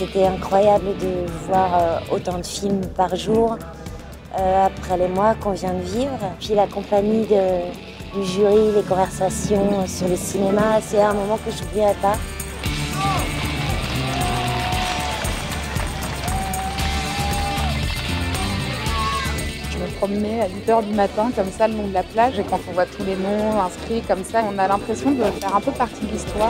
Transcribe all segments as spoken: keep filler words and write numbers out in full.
C'était incroyable de voir euh, autant de films par jour euh, après les mois qu'on vient de vivre. Puis la compagnie de, du jury, les conversations sur le cinéma, c'est un moment que je n'oublierai pas. Je me promenais à huit heures du matin, comme ça, le long de la plage, et quand on voit tous les noms inscrits comme ça, on a l'impression de faire un peu partie de l'histoire.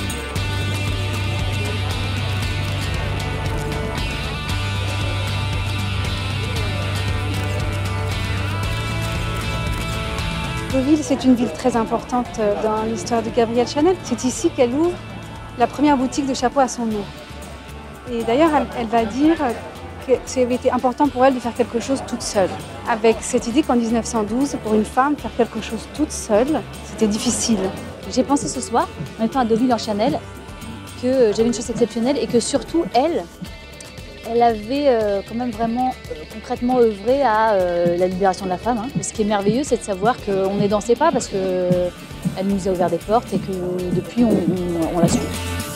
Deauville, c'est une ville très importante dans l'histoire de Gabrielle Chanel. C'est ici qu'elle ouvre la première boutique de chapeaux à son nom. Et d'ailleurs, elle, elle va dire que ça avait été important pour elle de faire quelque chose toute seule. Avec cette idée qu'en mille neuf cent douze, pour une femme, faire quelque chose toute seule, c'était difficile. J'ai pensé ce soir, en étant à Deauville en Chanel, que j'avais une chance exceptionnelle et que surtout, elle, elle avait euh, quand même vraiment euh, concrètement œuvré à euh, la libération de la femme. Hein. Ce qui est merveilleux, c'est de savoir qu'on est dans ses pas parce qu'elle nous a ouvert des portes et que depuis, on, on, on la suit.